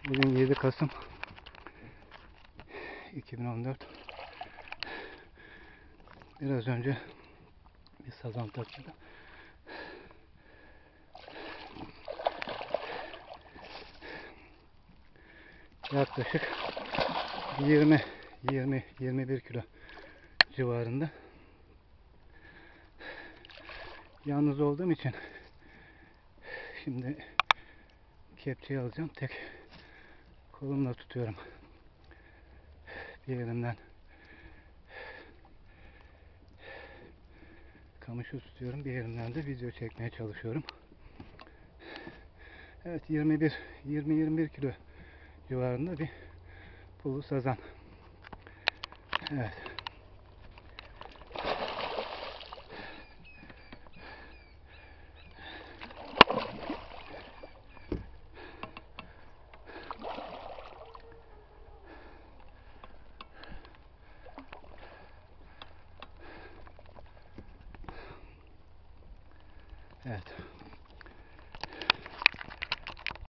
Bugün 7 Kasım 2014. Biraz önce bir sazan takıldı. Yaklaşık 20-21 kilo civarında. Yalnız olduğum için şimdi kepçeyi alacağım. Tek kolumla tutuyorum. Bir elimden kamışı tutuyorum. Bir elimden de video çekmeye çalışıyorum. Evet, 20-21 kilo civarında bir pullu sazan. Evet. Evet.